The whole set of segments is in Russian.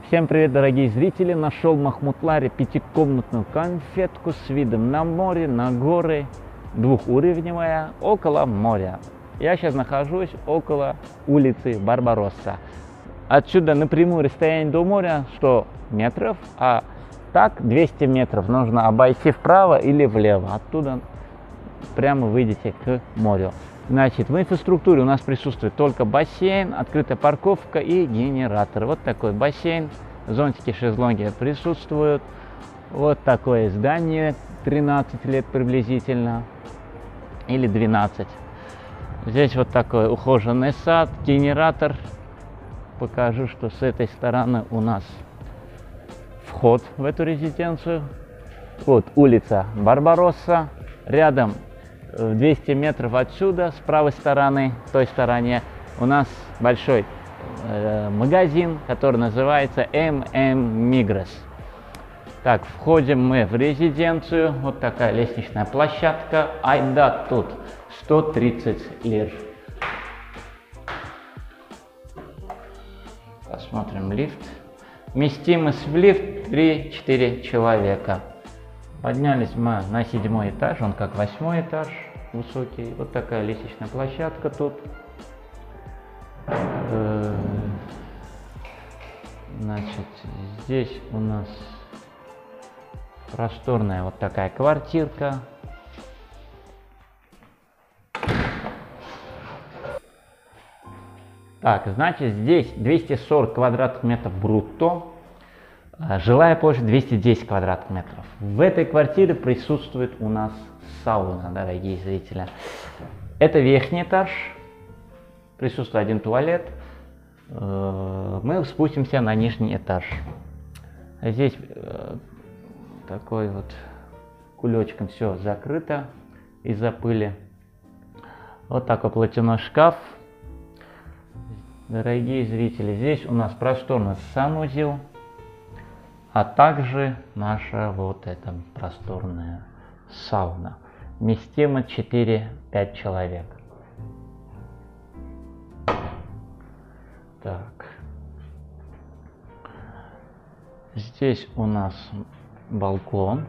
Всем привет, дорогие зрители! Нашел в Махмутларе пятикомнатную конфетку с видом на море, на горы, двухуровневая, около моря. Я сейчас нахожусь около улицы Барбаросса. Отсюда напрямую расстояние до моря 100 метров, а так 200 метров. Нужно обойти вправо или влево. Оттуда прямо выйдете к морю. Значит, в инфраструктуре у нас присутствует только бассейн, открытая парковка и генератор. Вот такой бассейн, зонтики, шезлонги присутствуют. Вот такое здание, 13 лет приблизительно, или 12. Здесь вот такой ухоженный сад, генератор. Покажу, что с этой стороны у нас вход в эту резиденцию. Вот улица Барбаросса, рядом 200 метров отсюда, с правой стороны, в той стороне, у нас большой магазин, который называется Migros. Так, входим мы в резиденцию. Вот такая лестничная площадка. Айда тут 130 лир. Посмотрим лифт. Вместимость в лифт 3-4 человека. Поднялись мы на 7-й этаж, он как 8-й этаж, высокий. Вот такая лестничная площадка тут. Значит, здесь у нас просторная вот такая квартирка. Так, значит, здесь 240 квадратных метров брутто. Жилая площадь 210 квадратных метров. В этой квартире присутствует у нас сауна, дорогие зрители. Это верхний этаж. Присутствует один туалет. Мы спустимся на нижний этаж. Здесь такой вот кулечком все закрыто из-за пыли. Вот такой платяной шкаф. Дорогие зрители, здесь у нас просторный санузел. А также наша вот эта просторная сауна. Вместимость 4-5 человек. Так. Здесь у нас балкон.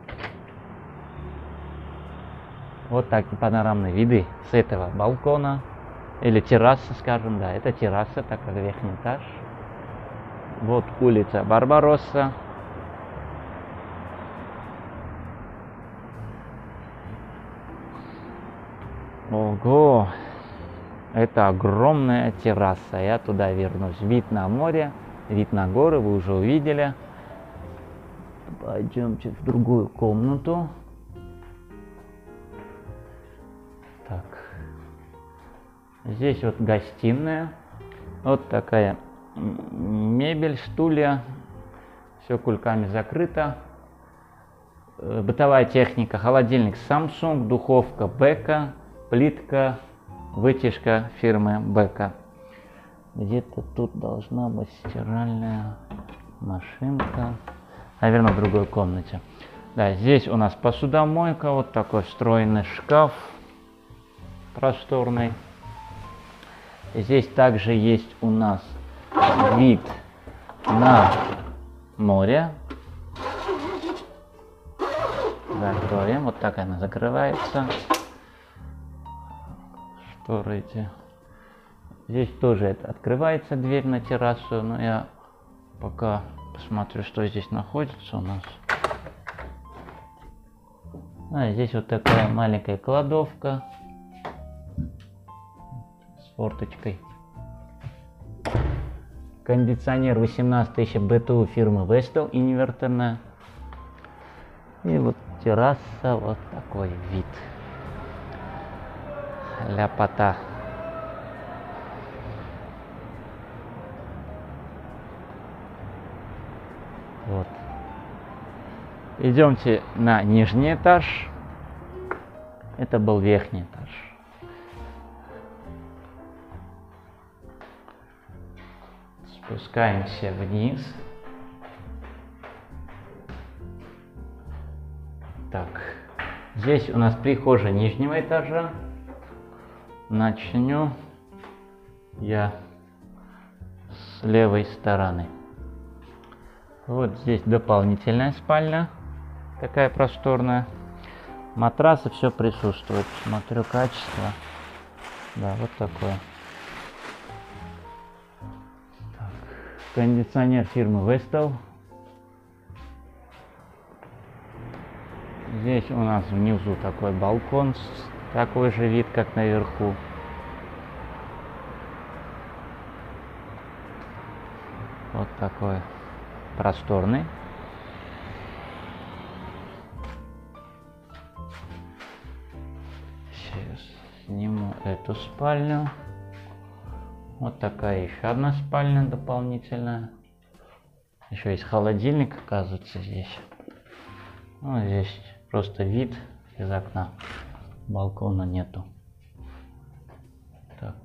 Вот такие панорамные виды с этого балкона. Или терраса, скажем, да, это терраса, так как верхний этаж. Вот улица Барбаросса. Ого! Это огромная терраса. Я туда вернусь. Вид на море, вид на горы вы уже увидели. Пойдемте в другую комнату. Так. Здесь вот гостиная. Вот такая мебель, стулья, все кульками закрыто. Бытовая техника: холодильник Samsung, духовка Beko, плитка, вытяжка фирмы Beko. Где-то тут должна быть стиральная машинка, наверное, в другой комнате. Да, здесь у нас посудомойка, вот такой встроенный шкаф просторный. Здесь также есть у нас вид на море. Закроем. Вот так она закрывается. Шторы эти. Здесь тоже открывается дверь на террасу, но я пока посмотрю, что здесь находится у нас. Здесь вот такая маленькая кладовка с форточкой. Кондиционер 18 тысяч БТУ фирмы Vestel, инверторная. И вот терраса, вот такой вид. Ляпота. Вот. Идемте на нижний этаж. Это был верхний этаж. Спускаемся вниз. Так, здесь у нас прихожая нижнего этажа. Начну я с левой стороны. Вот здесь дополнительная спальня, такая просторная. Матрасы, все присутствует. Смотрю качество. Да, вот такое. Так. Кондиционер фирмы Vestel. Здесь у нас внизу такой балкон, такой же вид, как наверху. Вот такой просторный. Сейчас сниму эту спальню. Вот такая еще одна спальня дополнительная. Еще есть холодильник, оказывается, здесь. Ну, здесь просто вид из окна. Балкона нету. Так.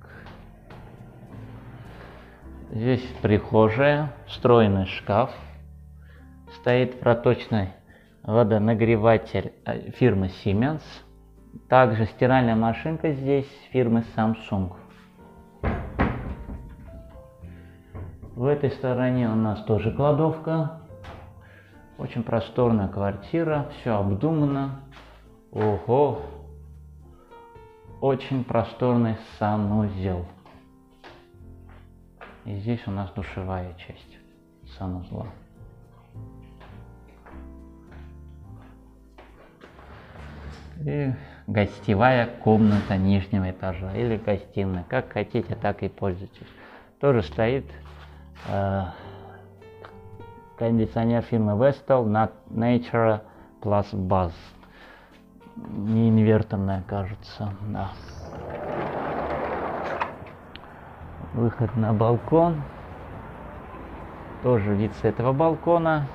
Здесь прихожая, встроенный шкаф. Стоит проточный водонагреватель фирмы Siemens. Также стиральная машинка здесь фирмы Samsung. В этой стороне у нас тоже кладовка. Очень просторная квартира, все обдумано. Ого! Очень просторный санузел. И здесь у нас душевая часть санузла. И гостевая комната нижнего этажа или гостиная. Как хотите, так и пользуйтесь. Тоже стоит кондиционер фирмы Vestel Nature Plus Buzz. Не инверторная, кажется, да. Выход на балкон. Тоже вид с этого балкона.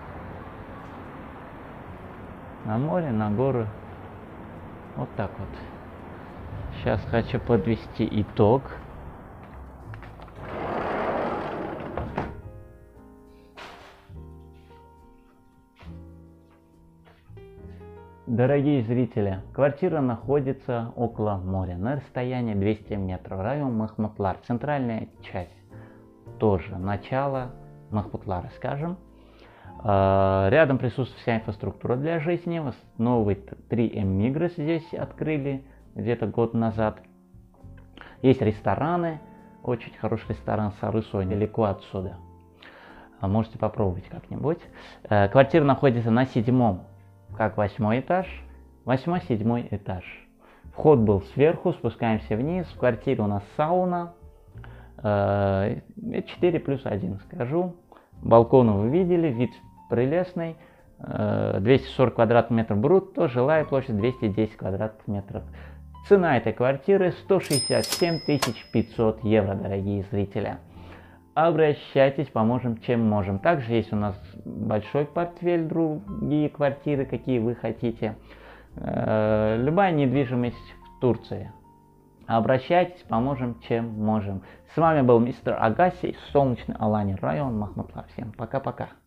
На море, на горы. Вот так вот. Сейчас хочу подвести итог. Дорогие зрители, квартира находится около моря, на расстоянии 200 метров, район Махмутлар, центральная часть, тоже начало Махмутлара, скажем. Рядом присутствует вся инфраструктура для жизни, новый 3M Migros здесь открыли где-то год назад. Есть рестораны, очень хороший ресторан Сарысой, недалеко отсюда, можете попробовать как-нибудь. Квартира находится на 7-м, как 8-й этаж, 8-7 этаж. Вход был сверху, спускаемся вниз. В квартире у нас сауна, 4+1, скажу. Балкон вы видели, вид прелестный. 240 квадратных метров брутто, жилая площадь 210 квадратных метров. Цена этой квартиры 167 500 евро, дорогие зрители. Обращайтесь, поможем, чем можем. Также есть у нас большой портфель, другие квартиры, какие вы хотите. Любая недвижимость в Турции. Обращайтесь, поможем, чем можем. С вами был мистер Агаси, солнечный Алани район, Махмутлар. Всем пока-пока.